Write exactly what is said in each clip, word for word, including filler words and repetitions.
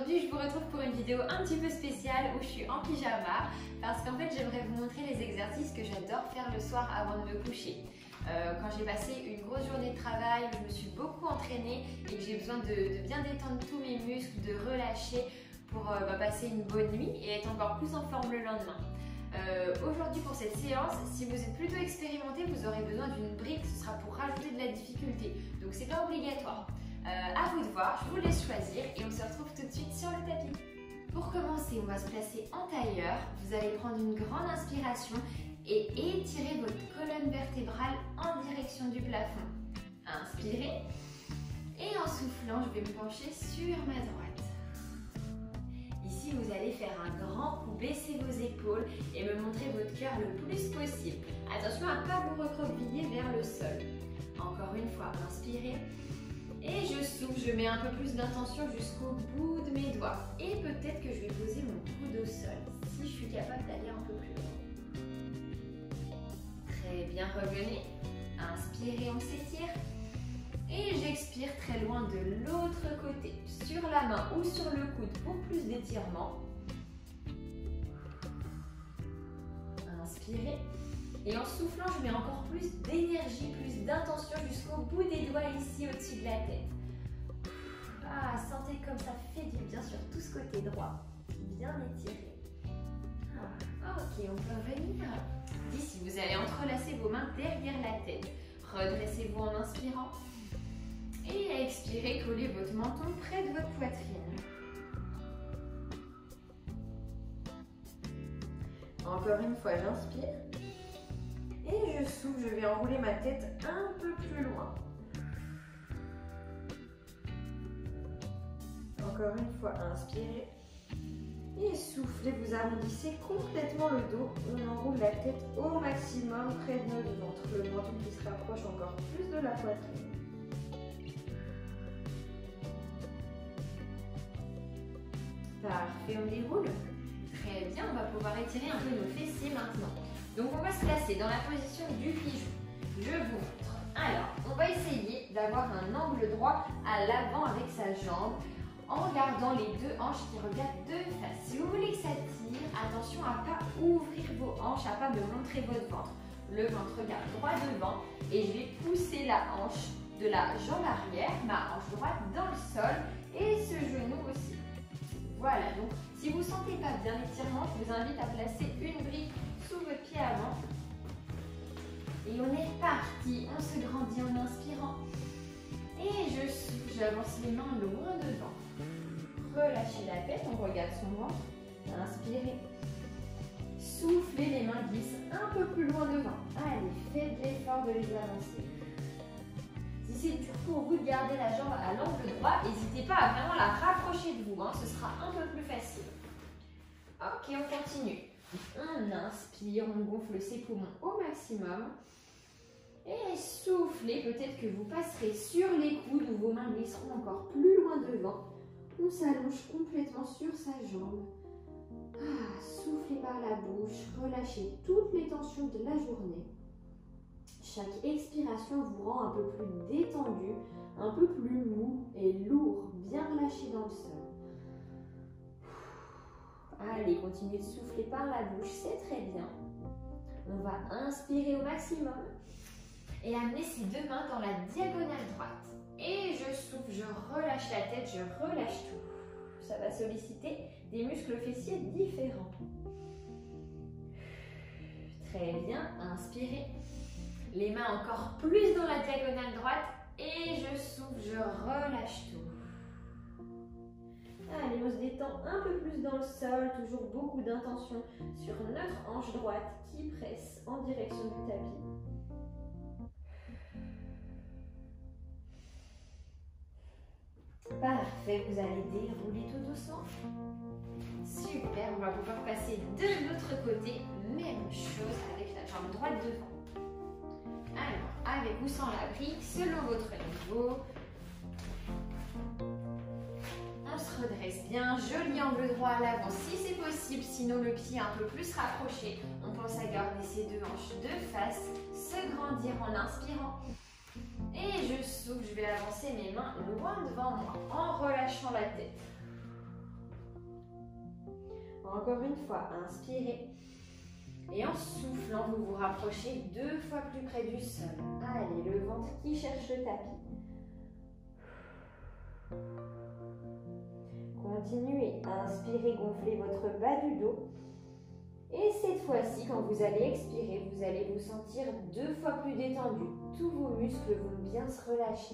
Aujourd'hui, je vous retrouve pour une vidéo un petit peu spéciale où je suis en pyjama parce qu'en fait, j'aimerais vous montrer les exercices que j'adore faire le soir avant de me coucher. Euh, quand j'ai passé une grosse journée de travail, où je me suis beaucoup entraînée et que j'ai besoin de, de bien détendre tous mes muscles, de relâcher pour euh, bah, passer une bonne nuit et être encore plus en forme le lendemain. Euh, Aujourd'hui pour cette séance, si vous êtes plutôt expérimenté, vous aurez besoin d'une brique, ce sera pour rajouter de la difficulté, donc c'est pas obligatoire. Euh, à vous de voir, je vous laisse choisir et on se retrouve tout de suite sur le tapis. Pour commencer, on va se placer en tailleur, vous allez prendre une grande inspiration et étirer votre colonne vertébrale en direction du plafond. Inspirez et en soufflant, je vais me pencher sur ma droite. Ici, vous allez faire un grand coup, baisser vos épaules et me montrer votre cœur le plus possible. Attention à ne pas vous recroqueviller vers le sol. Encore une fois, inspirez. Et je souffle, je mets un peu plus d'intention jusqu'au bout de mes doigts. Et peut-être que je vais poser mon coude au sol, si je suis capable d'aller un peu plus loin. Très bien, revenez. Inspirez, on s'étire. Et j'expire très loin de l'autre côté, sur la main ou sur le coude pour plus d'étirement. Inspirez. Et en soufflant, je mets encore plus d'énergie, plus d'intention jusqu'au bout des doigts ici au-dessus de la tête. Ah, sentez comme ça fait du bien sur tout ce côté droit. Bien étiré. Ah, ok, on peut revenir. D'ici, vous allez entrelacer vos mains derrière la tête. Redressez-vous en inspirant. Et à expirer, collez votre menton près de votre poitrine. Encore une fois, j'inspire. Et je souffle, je vais enrouler ma tête un peu plus loin. Encore une fois, inspirez. Et soufflez, vous arrondissez complètement le dos. On enroule la tête au maximum près de notre ventre. Le menton qui se rapproche encore plus de la poitrine. Parfait, on déroule. Très bien, on va pouvoir étirer un peu nos fessiers maintenant. Donc on va se placer dans la position du pigeon. Je vous montre. Alors, on va essayer d'avoir un angle droit à l'avant avec sa jambe en gardant les deux hanches qui regardent de face. Si vous voulez que ça tire, attention à ne pas ouvrir vos hanches, à ne pas me montrer votre ventre. Le ventre regarde droit devant et je vais pousser la hanche de la jambe arrière, ma hanche droite dans le sol et ce genou aussi. Voilà, donc si vous ne sentez pas bien l'étirement, je vous invite à placer une brique sous votre pied avant. Et on est parti, on se grandit en inspirant. Et je souffle, j'avance les mains loin devant. Relâchez la tête, on regarde son ventre. Inspirez. Soufflez, les mains glissent un peu plus loin devant. Allez, faites l'effort de les avancer. Si c'est dur pour vous de garder la jambe à l'angle droit, n'hésitez pas à vraiment la rapprocher de vous, hein, ce sera un peu plus facile. Ok, on continue. On inspire, on gonfle ses poumons au maximum. Et soufflez, peut-être que vous passerez sur les coudes ou vos mains glisseront encore plus loin devant. On s'allonge complètement sur sa jambe. Ah, soufflez par la bouche, relâchez toutes les tensions de la journée. Chaque expiration vous rend un peu plus détendu, un peu plus mou et lourd, bien relâché dans le sol. Allez, continuez de souffler par la bouche, c'est très bien. On va inspirer au maximum et amener ses deux mains dans la diagonale droite. Et je souffle, je relâche la tête, je relâche tout. Ça va solliciter des muscles fessiers différents. Très bien, inspirez. Les mains encore plus dans la diagonale droite et je souffle, je relâche tout. Allez, on se détend un peu plus dans le sol, toujours beaucoup d'intention sur notre hanche droite qui presse en direction du tapis. Parfait, vous allez dérouler tout doucement. Super, on va pouvoir passer de l'autre côté, même chose avec la jambe droite devant. Alors, avec ou sans la brique, selon votre niveau. On se redresse bien, joli angle droit à l'avant si c'est possible, sinon le pied un peu plus rapproché. On pense à garder ses deux hanches de face, se grandir en inspirant. Et je souffle, je vais avancer mes mains loin devant moi en relâchant la tête. Encore une fois, inspirez. Et en soufflant, vous vous rapprochez deux fois plus près du sol. Allez, le ventre qui cherche le tapis. Continuez, inspirez, gonflez votre bas du dos. Et cette fois-ci, quand vous allez expirer, vous allez vous sentir deux fois plus détendu. Tous vos muscles vont bien se relâcher.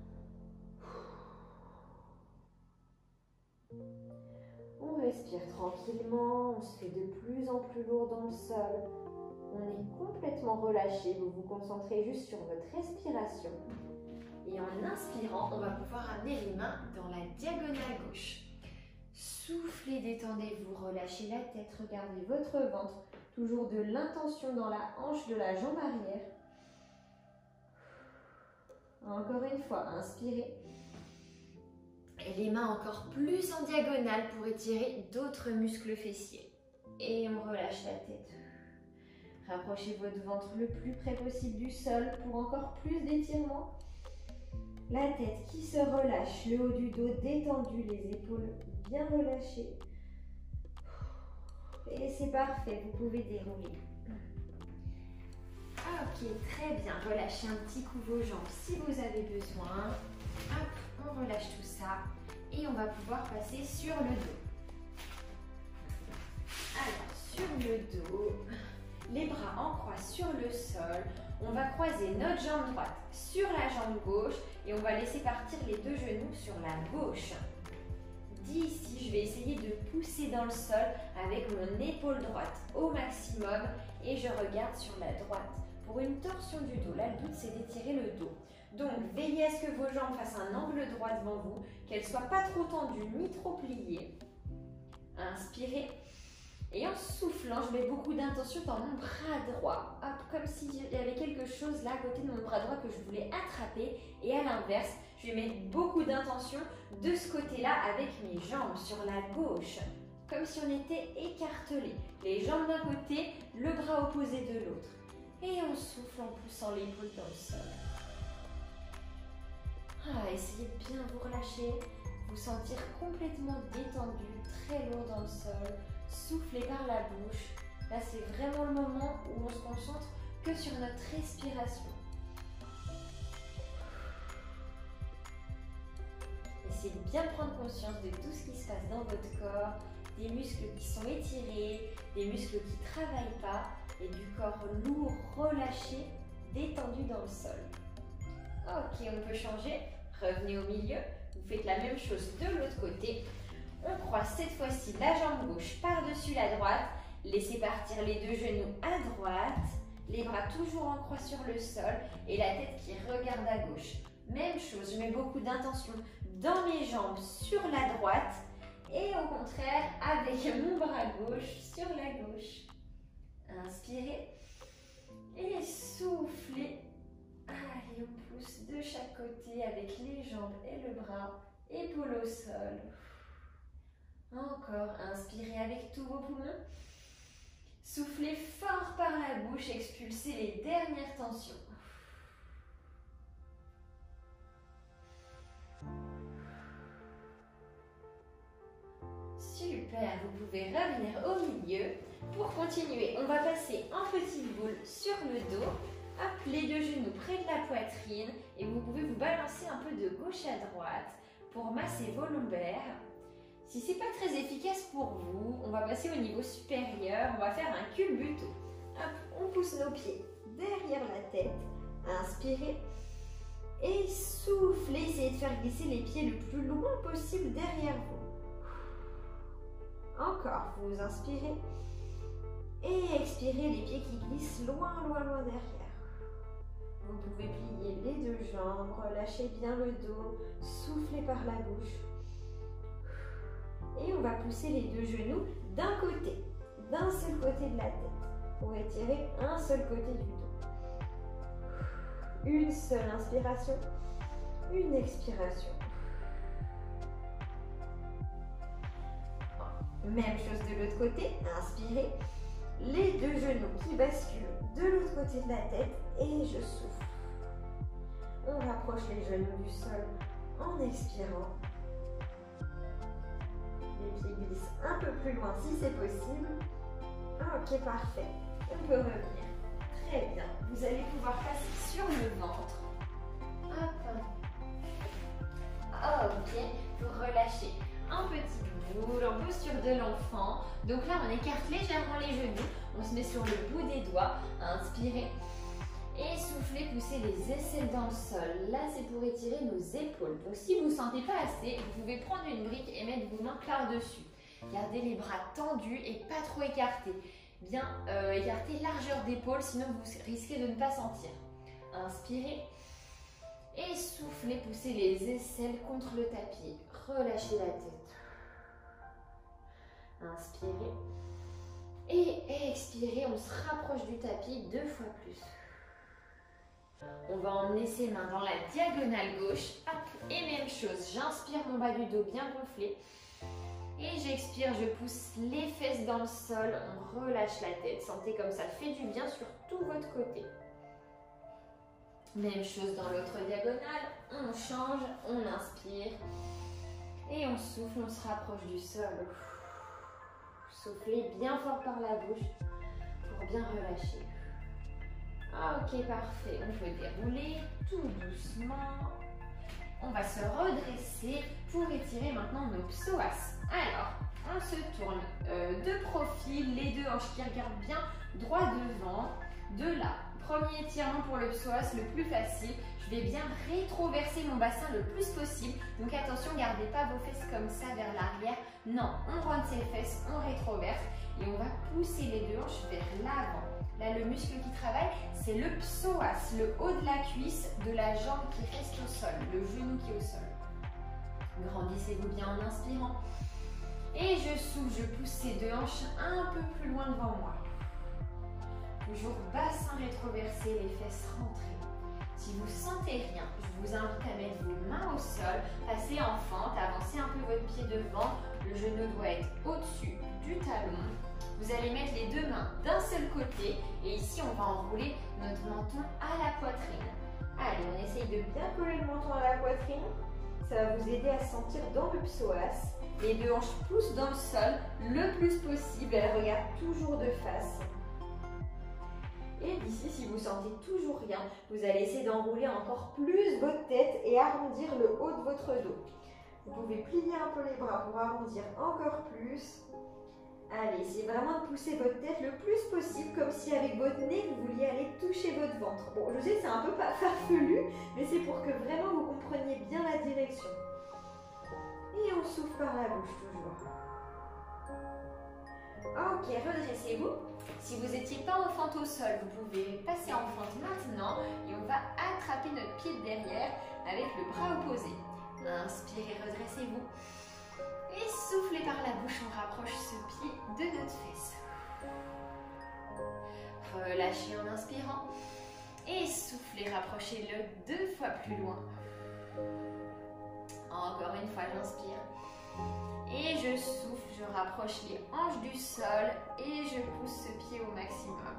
On respire tranquillement, on se fait de plus en plus lourd dans le sol. On est complètement relâché, vous vous concentrez juste sur votre respiration. Et en inspirant, on va pouvoir amener les mains dans la diagonale gauche. Soufflez, détendez-vous, relâchez la tête, regardez votre ventre. Toujours de l'intention dans la hanche de la jambe arrière. Encore une fois, inspirez. Et les mains encore plus en diagonale pour étirer d'autres muscles fessiers. Et on relâche la tête. Rapprochez votre ventre le plus près possible du sol pour encore plus d'étirement. La tête qui se relâche, le haut du dos détendu, les épaules bien relâchées. Et c'est parfait, vous pouvez dérouler. Ok, très bien. Relâchez un petit coup vos jambes si vous avez besoin. Hop, on relâche tout ça. Et on va pouvoir passer sur le dos. Alors, sur le dos, les bras en croix sur le sol. On va croiser notre jambe droite sur la jambe gauche et on va laisser partir les deux genoux sur la gauche. D'ici, je vais essayer de pousser dans le sol avec mon épaule droite au maximum et je regarde sur la droite. Pour une torsion du dos, là, le but, c'est d'étirer le dos. Donc, veillez à ce que vos jambes fassent un angle droit devant vous, qu'elles ne soient pas trop tendues ni trop pliées. Inspirez. Et en soufflant, je mets beaucoup d'intention dans mon bras droit. Hop, comme s'il y avait quelque chose là à côté de mon bras droit que je voulais attraper. Et à l'inverse, je vais mettre beaucoup d'intention de ce côté-là avec mes jambes sur la gauche. Comme si on était écartelés. Les jambes d'un côté, le bras opposé de l'autre. Et on souffle en poussant l'épaule dans le sol. Ah, essayez de bien vous relâcher, vous sentir complètement détendu, très lourd dans le sol. Soufflez par la bouche. Là, c'est vraiment le moment où on se concentre que sur notre respiration. Essayez de bien prendre conscience de tout ce qui se passe dans votre corps, des muscles qui sont étirés, des muscles qui ne travaillent pas et du corps lourd, relâché, détendu dans le sol. Ok, on peut changer. Revenez au milieu. Vous faites la même chose de l'autre côté. On croise cette fois-ci la jambe gauche par-dessus la droite. Laissez partir les deux genoux à droite. Les bras toujours en croix sur le sol et la tête qui regarde à gauche. Même chose, je mets beaucoup d'intention dans mes jambes sur la droite et au contraire avec mon bras gauche sur la gauche. Inspirez et soufflez. Allez, on pousse de chaque côté avec les jambes et le bras, épaule au sol. Encore, inspirez avec tous vos poumons. Soufflez fort par la bouche, expulsez les dernières tensions. Super, vous pouvez revenir au milieu. Pour continuer, on va passer en petite boule sur le dos. Hop, les deux genoux près de la poitrine et vous pouvez vous balancer un peu de gauche à droite pour masser vos lombaires. Si ce n'est pas très efficace pour vous, on va passer au niveau supérieur, on va faire un culbuto. Hop, on pousse nos pieds derrière la tête, inspirez et soufflez, essayez de faire glisser les pieds le plus loin possible derrière vous. Encore, vous inspirez et expirez les pieds qui glissent loin, loin, loin derrière. Vous pouvez plier les deux jambes, relâchez bien le dos, soufflez par la bouche. Et on va pousser les deux genoux d'un côté, d'un seul côté de la tête, pour étirer un seul côté du dos. Une seule inspiration, une expiration. Même chose de l'autre côté, inspirez. Les deux genoux qui basculent de l'autre côté de la tête et je souffle. On rapproche les genoux du sol en expirant. Les pieds glissent un peu plus loin si c'est possible. Ok, parfait. On peut revenir. Très bien. Vous allez pouvoir passer sur le ventre. Hop. Ok, vous relâchez un petit bout en posture de l'enfant. Donc là, on écarte légèrement les genoux. On se met sur le bout des doigts. Inspirez. Et soufflez, poussez les aisselles dans le sol. Là, c'est pour étirer nos épaules. Donc si vous ne sentez pas assez, vous pouvez prendre une brique et mettre vos mains par-dessus. Gardez les bras tendus et pas trop écartés. Bien euh, écarter largeur d'épaule, sinon vous risquez de ne pas sentir. Inspirez. Et soufflez, poussez les aisselles contre le tapis. Relâchez la tête. Inspirez. Et expirez, on se rapproche du tapis deux fois plus. On va emmener ses mains dans la diagonale gauche. Hop. Et même chose, j'inspire, mon bas du dos bien gonflé. Et j'expire, je pousse les fesses dans le sol. On relâche la tête. Sentez comme ça fait du bien sur tout votre côté. Même chose dans l'autre diagonale, on change, on inspire et on souffle, on se rapproche du sol. Soufflez bien fort par la bouche pour bien relâcher. Ok, parfait, on peut dérouler tout doucement. On va se redresser pour étirer maintenant nos psoas. Alors, on se tourne euh, de profil, les deux hanches qui regardent bien droit devant, de là. Premier étirement pour le psoas, le plus facile. Je vais bien rétroverser mon bassin le plus possible. Donc attention, gardez pas vos fesses comme ça vers l'arrière. Non, on rentre ses fesses, on rétroverse et on va pousser les deux hanches vers l'avant. Là, le muscle qui travaille, c'est le psoas, le haut de la cuisse de la jambe qui reste au sol, le genou qui est au sol. Grandissez-vous bien en inspirant. Et je souffle, je pousse ces deux hanches un peu plus loin devant moi. Toujours bassin rétroversé, les fesses rentrées. Si vous ne sentez rien, je vous invite à mettre vos mains au sol, passer en fente, avancez un peu votre pied devant, le genou doit être au-dessus du talon. Vous allez mettre les deux mains d'un seul côté et ici on va enrouler notre menton à la poitrine. Allez, on essaye de bien coller le menton à la poitrine. Ça va vous aider à sentir dans le psoas. Les deux hanches poussent dans le sol le plus possible, elles regardent toujours de face. Et d'ici, si vous sentez toujours rien, vous allez essayer d'enrouler encore plus votre tête et arrondir le haut de votre dos. Vous pouvez plier un peu les bras pour arrondir encore plus. Allez, essayez vraiment de pousser votre tête le plus possible, comme si avec votre nez, vous vouliez aller toucher votre ventre. Bon, je sais que c'est un peu pas farfelu, mais c'est pour que vraiment vous compreniez bien la direction. Et on souffle par la bouche toujours. Ok, redressez-vous. Si vous n'étiez pas en fente au sol, vous pouvez passer en fente maintenant et on va attraper notre pied de derrière avec le bras opposé. Inspirez, redressez-vous. Et soufflez par la bouche, on rapproche ce pied de notre fesse. Relâchez en inspirant. Et soufflez, rapprochez-le deux fois plus loin. Encore une fois, j'inspire. Et je souffle, je rapproche les hanches du sol et je pousse ce pied au maximum.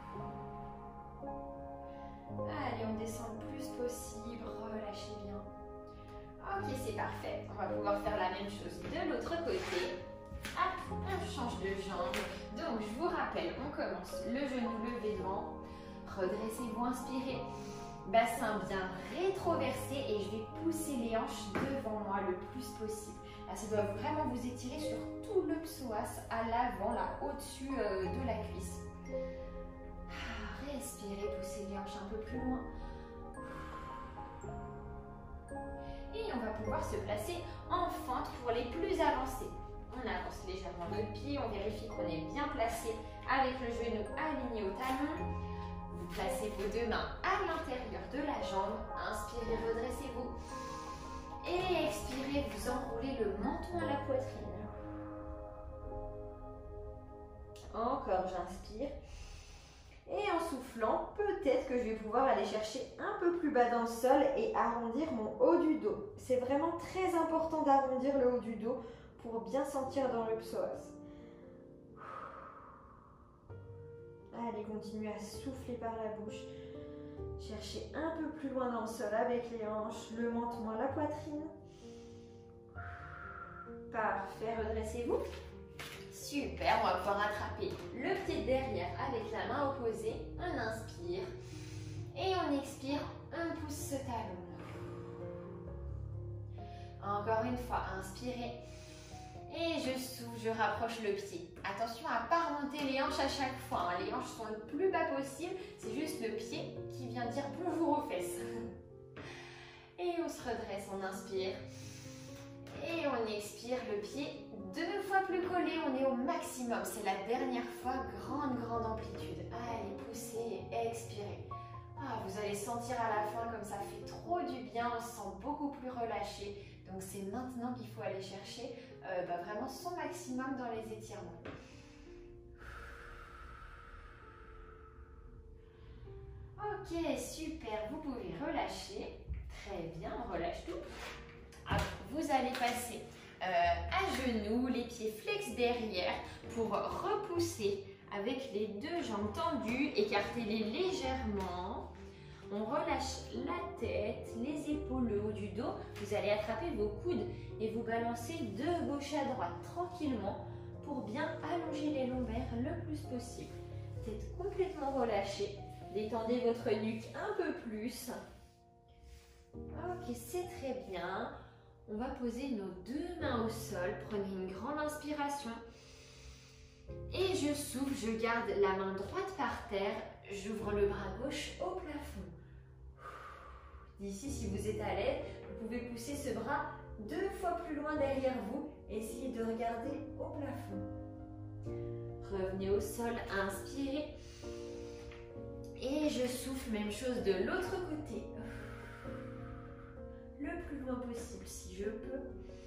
Allez, on descend le plus possible, relâchez bien. Ok, c'est parfait. On va pouvoir faire la même chose de l'autre côté. Hop, on change de jambe. Donc, je vous rappelle, on commence le genou levé devant. Redressez-vous, inspirez. Bassin bien rétroversé et je vais pousser les hanches devant moi le plus possible. Là, ça doit vraiment vous étirer sur tout le psoas à l'avant, là, au-dessus euh, de la cuisse. Ah, respirez, poussez les hanches un peu plus loin. Et on va pouvoir se placer en fente pour les plus avancés. On avance légèrement le pied, on vérifie qu'on est bien placé avec le genou aligné au talon. Vous placez vos deux mains à l'intérieur de la jambe. Inspirez, redressez-vous. Et expirez, vous enroulez le menton à la poitrine. Encore, j'inspire. Et en soufflant, peut-être que je vais pouvoir aller chercher un peu plus bas dans le sol et arrondir mon haut du dos. C'est vraiment très important d'arrondir le haut du dos pour bien sentir dans le psoas. Allez, continuez à souffler par la bouche. Cherchez un peu plus loin dans le sol avec les hanches, le menton à la poitrine. Parfait, redressez-vous. Super, on va pouvoir attraper le pied de derrière avec la main opposée. On inspire et on expire, on pousse ce talon. Encore une fois, inspirez. Et je souffle, je rapproche le pied. Attention à ne pas remonter les hanches à chaque fois. Les hanches sont le plus bas possible. C'est juste le pied qui vient dire bonjour aux fesses. Et on se redresse, on inspire. Et on expire le pied deux fois plus collé. On est au maximum. C'est la dernière fois. Grande, grande amplitude. Allez, poussez et expirez. Ah, vous allez sentir à la fin comme ça fait trop du bien. On se sent beaucoup plus relâché. Donc c'est maintenant qu'il faut aller chercher euh, bah, vraiment son maximum dans les étirements. Ok, super, vous pouvez relâcher. Très bien, on relâche tout. Alors, vous allez passer euh, à genoux, les pieds flex derrière pour repousser avec les deux jambes tendues, écartez-les légèrement. On relâche la tête, les épaules, le haut du dos. Vous allez attraper vos coudes et vous balancer de gauche à droite tranquillement pour bien allonger les lombaires le plus possible. Tête complètement relâchée. Détendez votre nuque un peu plus. Ok, c'est très bien. On va poser nos deux mains au sol. Prenez une grande inspiration. Et je souffle, je garde la main droite par terre. J'ouvre le bras gauche au plafond. D'ici, si vous êtes à l'aise, vous pouvez pousser ce bras deux fois plus loin derrière vous. Essayez de regarder au plafond. Revenez au sol, inspirez. Et je souffle, même chose de l'autre côté. Le plus loin possible si je peux.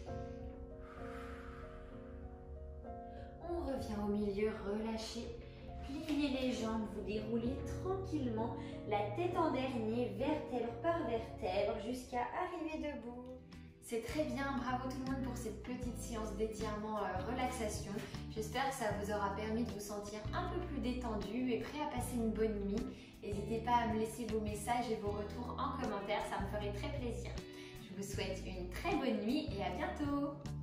On revient au milieu, relâchez. Pliez les jambes, vous déroulez tranquillement la tête en dernier, vertèbre par vertèbre, jusqu'à arriver debout. C'est très bien, bravo tout le monde pour cette petite séance d'étirement euh, relaxation. J'espère que ça vous aura permis de vous sentir un peu plus détendu et prêt à passer une bonne nuit. N'hésitez pas à me laisser vos messages et vos retours en commentaire, ça me ferait très plaisir. Je vous souhaite une très bonne nuit et à bientôt.